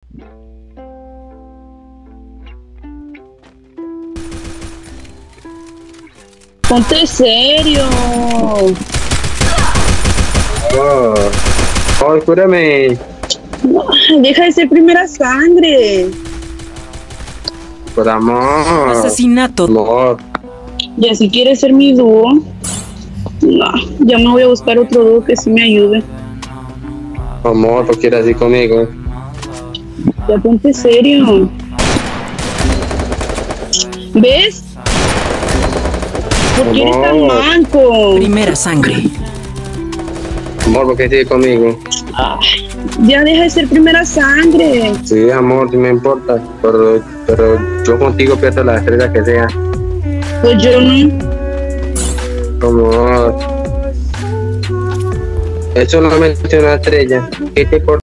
Ponte serio. Oh, oh, escúchame. No, deja de ser primera sangre. Por amor. Asesinato. Amor. Ya si quieres ser mi dúo. No, ya me voy a buscar otro dúo que sí me ayude. Amor, ¿por qué eres así conmigo? Ya ponte serio. ¿Ves? ¿Por qué eres tan Amor. manco? Primera sangre. Amor, ¿por qué sigues conmigo? Ay, ya deja de ser primera sangre. Sí, amor, sí me importa. Pero yo contigo pierdo la estrella que sea. Pues yo no. Amor. Eso no me es una estrella. ¿Qué te importa?